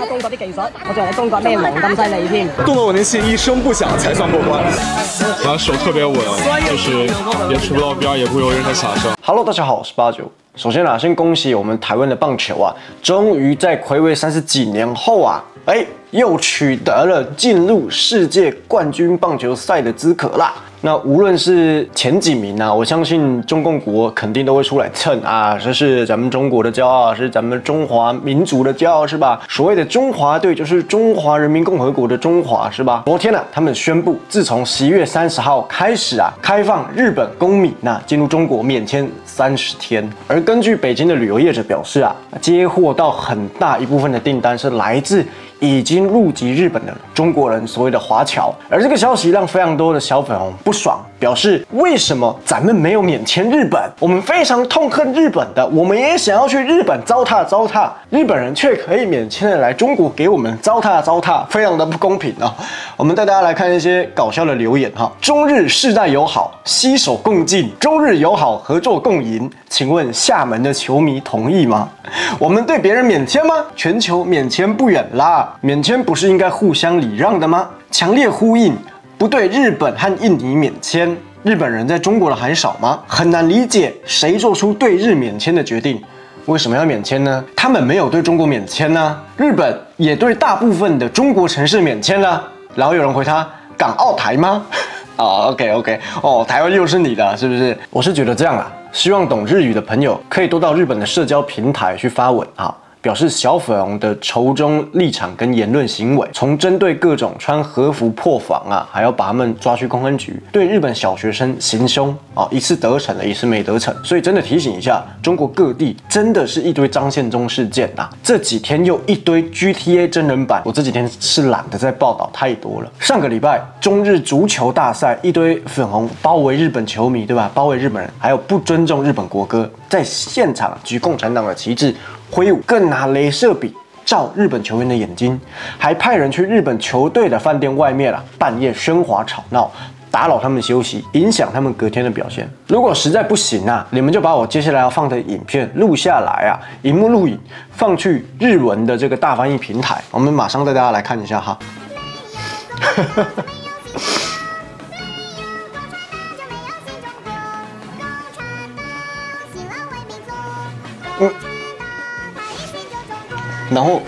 中國啲技術，我仲話你中國咩龍咁犀利添。 动作稳定器一声不响才算过关。然后手特别稳，就是也出不到边，也不会有任何响声。 Hello， 大家好，我是八九。首先先恭喜我们台湾的棒球啊，终于在睽违30几年后啊，又取得了进入世界冠军棒球赛的资格啦。那无论是前几名啊，我相信中共国肯定都会出来蹭啊，这是咱们中国的骄傲，是咱们中华民族的骄傲，是吧？所谓的中华队就是中华人民共和国的中华，是吧？昨天呢，他们宣布，自从11月30号开始啊，开放日本公民进入中国免签30天。而根据北京的旅游业者表示啊，接获到很大一部分的订单是来自已经入籍日本的中国人，所谓的华侨。而这个消息让非常多的小粉红不爽，表示为什么咱们没有免签日本？我们非常痛恨日本的，我们也想要去日本糟蹋糟蹋，日本人却可以免签的来中国给我们糟蹋糟蹋，非常的不公平啊！我们带大家来看一些搞笑的留言哈。中日世代友好，携手共进，中日友好合作共赢。请问厦门的球迷同意吗？我们对别人免签吗？全球免签不远啦，免签不是应该互相礼让的吗？强烈呼应，不对日本和印尼免签，日本人在中国的还少吗？很难理解谁做出对日免签的决定。为什么要免签呢？他们没有对中国免签呢，日本也对大部分的中国城市免签了。然后有人回他：港澳台吗？OK， 哦，台湾又是你的，是不是？我是觉得这样啦，希望懂日语的朋友可以多到日本的社交平台去发文啊。表示小粉红的仇中立场跟言论行为，从针对各种穿和服破防啊，还要把他们抓去公安局，对日本小学生行凶啊，一次得逞了，一次没得逞。所以真的提醒一下，中国各地真的是一堆张献忠事件啊，这几天又一堆 GTA 真人版，我这几天是懒得再报道太多了。上个礼拜中日足球大赛，一堆粉红包围日本球迷，对吧？包围日本人，还有不尊重日本国歌，在现场举共产党的旗帜。挥舞，更拿雷射笔照日本球员的眼睛，还派人去日本球队的饭店外面半夜喧哗吵闹，打扰他们休息，影响他们隔天的表现。如果实在不行你们就把我接下来要放的影片录下来荧幕录影放去日文的这个大翻译平台，我们马上带大家来看一下哈。然后，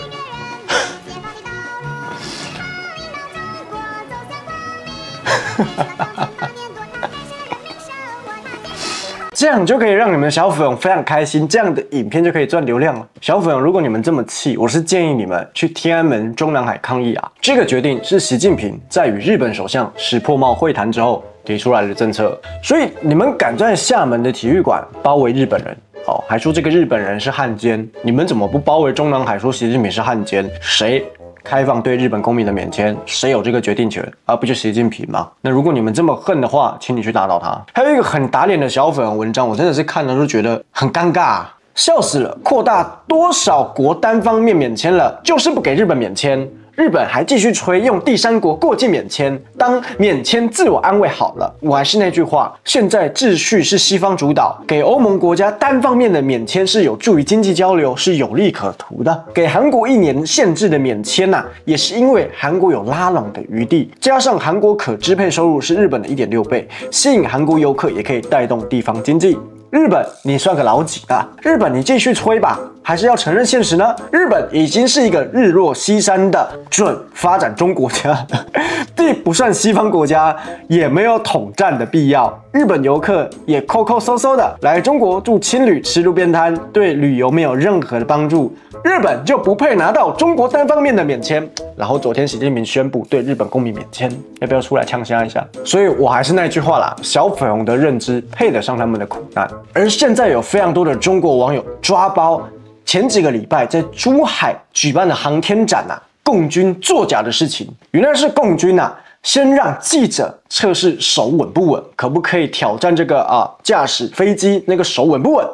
这样就可以让你们的小粉红非常开心，这样的影片就可以赚流量了。小粉红，如果你们这么气，我是建议你们去天安门、中南海抗议啊！这个决定是习近平在与日本首相石破茂会谈之后提出来的政策，所以你们敢在厦门的体育馆包围日本人？还说这个日本人是汉奸，你们怎么不包围中南海说习近平是汉奸？谁开放对日本公民的免签？谁有这个决定权？不就习近平吗？那如果你们这么恨的话，请你去打倒他。还有一个很打脸的小粉文章，我真的是看了都觉得很尴尬笑死了！扩大多少国单方面免签了，就是不给日本免签。日本还继续吹用第三国过境免签当免签自我安慰好了。我还是那句话，现在秩序是西方主导，给欧盟国家单方面的免签是有助于经济交流，是有利可图的。给韩国1年限制的免签也是因为韩国有拉拢的余地，加上韩国可支配收入是日本的1.6倍，吸引韩国游客也可以带动地方经济。日本，你算个老几啊？日本，你继续吹吧，还是要承认现实呢？日本已经是一个日落西山的准发展中国家了，既不算西方国家，也没有统战的必要。日本游客也抠抠搜搜的来中国住青旅、吃路边摊，对旅游没有任何的帮助。日本就不配拿到中国单方面的免签。然后昨天习近平宣布对日本公民免签，要不要出来呛虾一下？所以我还是那句话啦，小粉红的认知配得上他们的苦难。而现在有非常多的中国网友抓包前几个礼拜在珠海举办的航天展共军作假的事情，原来是共军先让记者测试手稳不稳，可不可以挑战这个驾驶飞机那个手稳不稳。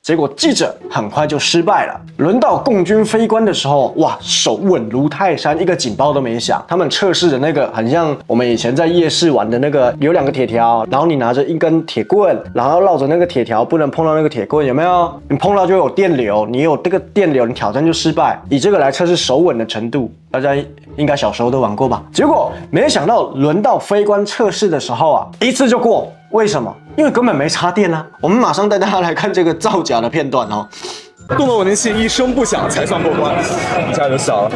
结果记者很快就失败了。轮到共军飞官的时候，哇，手稳如泰山，一个警报都没响。他们测试的那个很像我们以前在夜市玩的那个，有2个铁条，然后你拿着一根铁棍，然后绕着那个铁条，不能碰到那个铁棍，有没有？你碰到就有电流，你有这个电流，你挑战就失败。以这个来测试手稳的程度，大家应该小时候都玩过吧？结果没想到轮到飞官测试的时候啊，一次就过。为什么？因为根本没插电啊！我们马上带大家来看这个造假的片段哦。 动作稳定器一声不响才算过关，一下就响了。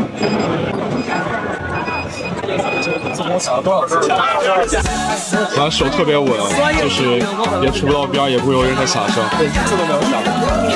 然后手特别稳，就是也触不到边，也不会有任何响声，对，一次都没有响。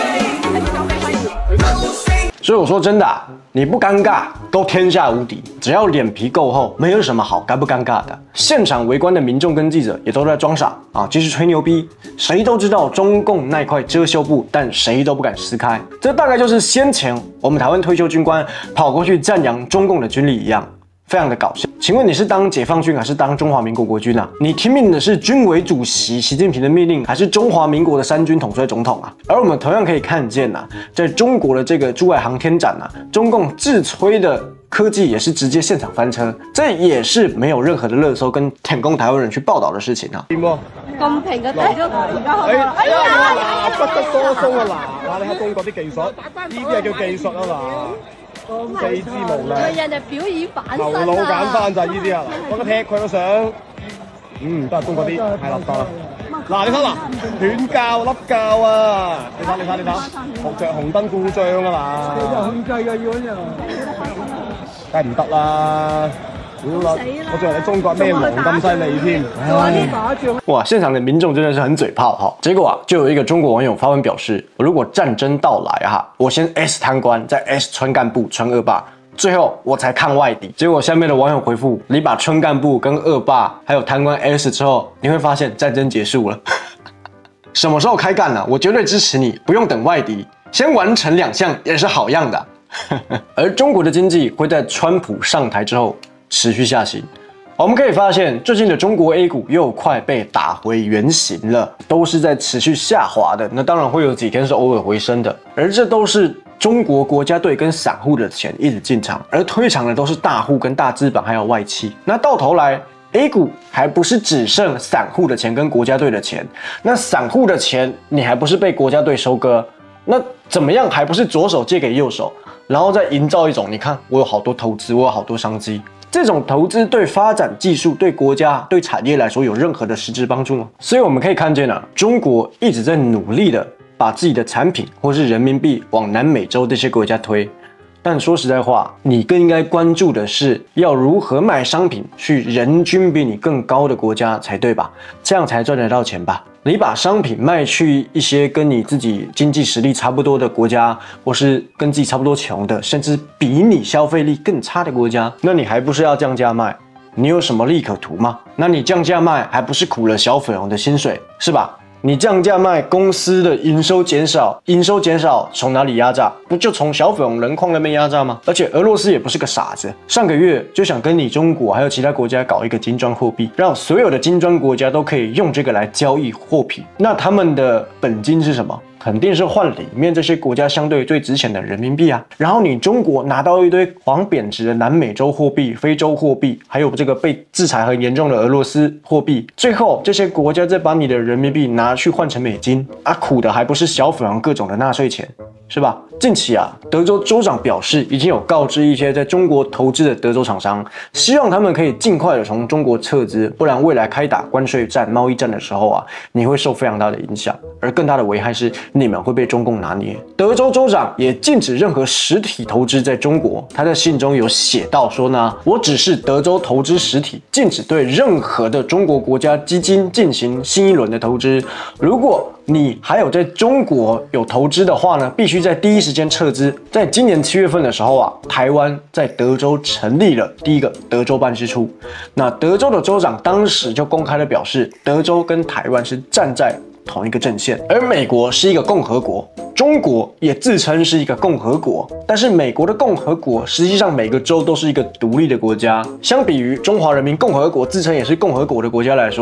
所以我说真的啊，你不尴尬都天下无敌，只要脸皮够厚，没有什么好尴不尴尬的。现场围观的民众跟记者也都在装傻啊，继续吹牛逼。谁都知道中共那块遮羞布，但谁都不敢撕开。这大概就是先前我们台湾退休军官跑过去赞扬中共的军力一样。非常的搞笑，请问你是当解放军还是当中华民国国军啊？你听命的是军委主席习近平的命令，还是中华民国的3军统帅总统啊？而我们同样可以看见啊，在中国的这个珠海航天展啊，中共自吹的科技也是直接现场翻车，这也是没有任何的热搜跟舔共台湾人去報道的事情啊。 咁平嘅地都而家好啦， 哎呀，不得多鬆啊！嗱，你睇中國啲技術，呢啲係叫技術啊嗱，四肢無力， 人哋表演反身頭腦簡單就係呢啲啊！我踢佢都想，都係中國啲太垃圾啦。嗱，你睇嗱，斷教笠教啊！你睇，紅燈故障啊嗱，控制嘅要嗰啲，梗係唔得啦！我仲以為你中國咩王咁犀利添， 哇！現場的民眾真的是很嘴炮哈。結果啊，就有一個中國網友發文表示，如果戰爭到來哈，我先 S 貪官，再 S 村幹部、村惡霸，最後我才看外敵。結果下面的網友回復：你把村幹部跟惡霸還有貪官 S 之後，你會發現戰爭結束了。什麼時候開幹呢？我絕對支持你，不用等外敵，先完成2項也是好樣的。而中國的經濟會在川普上台之後持續下行。我們可以發現，最近的中國 A 股又快被打回原形了，都是在持續下滑的。那當然會有幾天是偶爾回升的，而這都是中國國家隊跟散戶的錢一直進場，而退場的都是大戶跟大資本還有外企。那到頭來 A 股還不是只剩散戶的錢跟國家隊的錢，那散戶的錢你還不是被國家隊收割，那怎麼樣還不是左手借給右手，然後再營造一種你看我有好多投資，我有好多商機。這種投資對發展技術、對國家、對產業來說有任何的實質幫助嗎？所以我們可以看見啊，中國一直在努力的把自己的產品或是人民幣往南美洲這些國家推。但說實在話，你更應該關注的是要如何賣商品去人均比你更高的國家才對吧？這樣才賺得到錢吧？你把商品賣去一些跟你自己經濟實力差不多的國家，或是跟自己差不多窮的，甚至比你消費力更差的國家，那你還不是要降價賣？你有什麼利可圖嗎？那你降價賣，還不是苦了小粉紅的薪水，是吧？你降價賣，公司的營收減少，營收減少，從哪裡壓榨？不就從小粉紅人礦那邊壓榨嗎？而且俄羅斯也不是個傻子，上個月就想跟你中國還有其他國家搞一個金磚貨幣，讓所有的金磚國家都可以用這個來交易貨品。那他們的本金是什麼？肯定是換裡面這些國家相對最值錢的人民幣啊。然後你中國拿到一堆黃貶值的南美洲貨幣、非洲貨幣，還有這個被制裁很嚴重的俄羅斯貨幣，最後這些國家再把你的人民幣拿去換成美金啊，苦的還不是小粉紅各種的納稅錢，是吧？近期啊，德州州長表示已經有告知一些在中國投資的德州廠商，希望他們可以盡快的從中國撤資，不然未來開打關稅戰、貿易戰的時候啊，你會受非常大的影響，而更大的危害是你們會被中共拿捏。德州州長也禁止任何實體投資在中國，他在信中有寫到說呢，我只是德州投資實體，禁止對任何的中國國家基金進行新一輪的投資。如果你還有在中國有投資的話呢，必須在第一時間撤資。在今年7月份的時候啊，台灣在德州成立了第一個德州辦事處。那德州的州長當時就公開的表示，德州跟台灣是站在同一個陣線，而美國是一個共和國，中國也自稱是一個共和國，但是美國的共和國實際上每個州都是一個獨立的國家。相比於中華人民共和國自稱也是共和國的國家來說，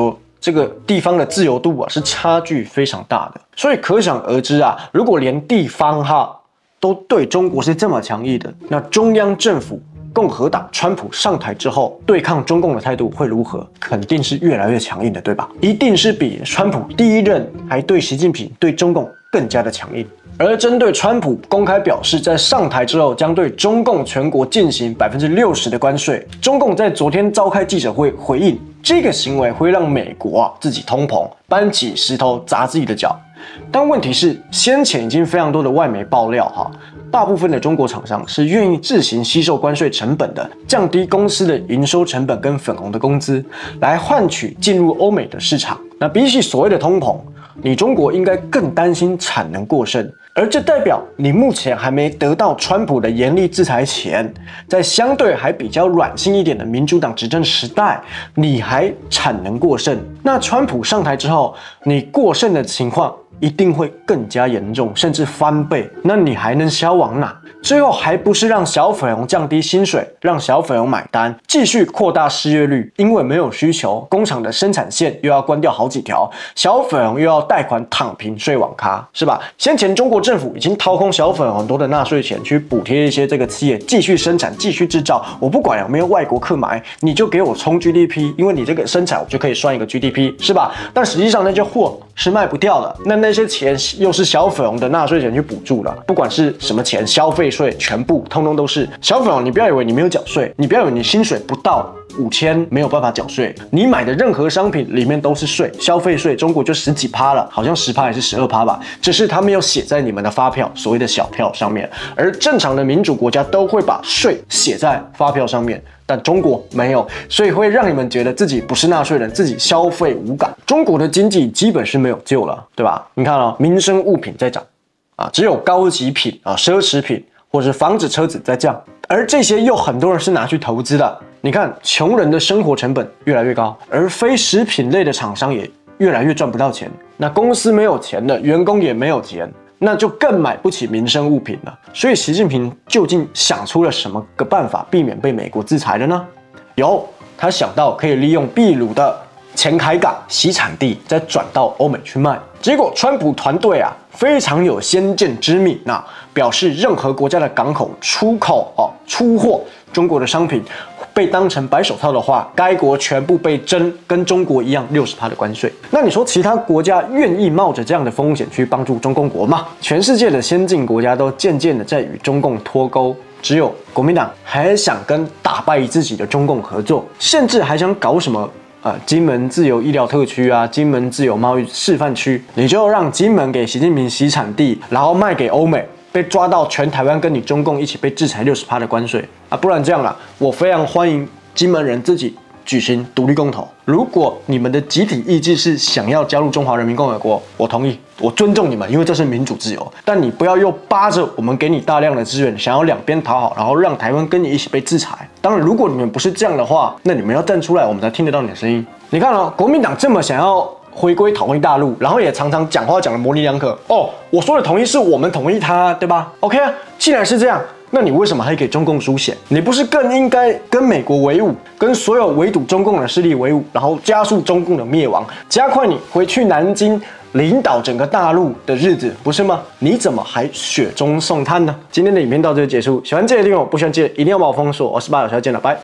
这个地方的自由度啊是差距非常大的。所以可想而知啊，如果连地方都对中国是这么强硬的，那中央政府共和党川普上台之后，对抗中共的态度会如何？肯定是越来越强硬的，对吧？一定是比川普第一任还对习近平、对中共更加的强硬。而针对川普公开表示，在上台之后将对中共全国进行60%的关税，中共在昨天召开记者会回应，这个行为会让美国自己通膨，搬起石头砸自己的脚。但问题是，先前已经非常多的外媒爆料大部分的中国厂商是愿意自行吸收关税成本的，降低公司的营收成本跟粉红的工资，来换取进入欧美的市场。那比起所谓的通膨，你中国应该更担心产能过剩，而这代表你目前还没得到川普的严厉制裁前，在相对还比较软性一点的民主党执政时代，你还产能过剩。那川普上台之后，你过剩的情况一定会更加严重，甚至翻倍。那你还能销往哪？最后还不是让小粉红降低薪水，让小粉红买单，继续扩大失业率？因为没有需求，工厂的生产线又要关掉好几条，小粉红又要贷款躺平睡网咖，是吧？先前中国政府已经掏空小粉红很多的纳税钱，去补贴一些这个企业继续生产、继续制造。我不管有没有外国客买，你就给我冲 GDP， 因为你这个生产我就可以算一个 GDP， 是吧？但实际上那些货是卖不掉的，那些钱又是小粉红的纳税钱去补助了，不管是什么钱，消费税全部通通都是小粉红。你不要以为你没有缴税，你不要以为你薪水不到5000没有办法缴税，你买的任何商品里面都是税，消费税中国就10几%了，好像10%还是12%吧，只是他没有写在你们的发票所谓的小票上面，而正常的民主国家都会把税写在发票上面。但中国没有，所以会让你们觉得自己不是纳税人，自己消费无感。中国的经济基本是没有救了，对吧？你看民生物品在涨只有高级品奢侈品或者房子车子在降，而这些又很多人是拿去投资的。你看，穷人的生活成本越来越高，而非食品类的厂商也越来越赚不到钱。那公司没有钱了，员工也没有钱，那就更买不起民生物品了。所以习近平究竟想出了什么个办法避免被美国制裁的呢？他想到可以利用秘鲁的前海港洗产地，再转到欧美去卖。结果川普团队非常有先见之明表示任何国家的港口出货中国的商品被当成白手套的话，该国全部被征跟中国一样60%的关税。那你说其他国家愿意冒着这样的风险去帮助中共国吗？全世界的先进国家都渐渐的在与中共脱钩，只有国民党还想跟打败自己的中共合作，甚至还想搞什么金门自由医疗特区金门自由贸易示范区，你就让金门给习近平洗产地，然后卖给欧美，被抓到全台湾跟你中共一起被制裁60%的关税不然这样啦，我非常欢迎金门人自己举行独立公投。如果你们的集体意志是想要加入中华人民共和国，我同意，我尊重你们，因为这是民主自由。但你不要又扒着我们给你大量的资源，想要两边讨好，然后让台湾跟你一起被制裁。当然，如果你们不是这样的话，那你们要站出来，我们才听得到你的声音。你看国民党这么想要回归统一大陆，然后也常常讲话讲的模棱两可。我说的统一是我们统一他，对吧 ？OK 既然是这样，那你为什么还给中共输血？你不是更应该跟美国为伍，跟所有围堵中共的势力为伍，然后加速中共的灭亡，加快你回去南京领导整个大陆的日子，不是吗？你怎么还雪中送炭呢？今天的影片到这里结束，喜欢这个地方，不喜欢记得一定要把我封锁。我是巴小小，见了，拜。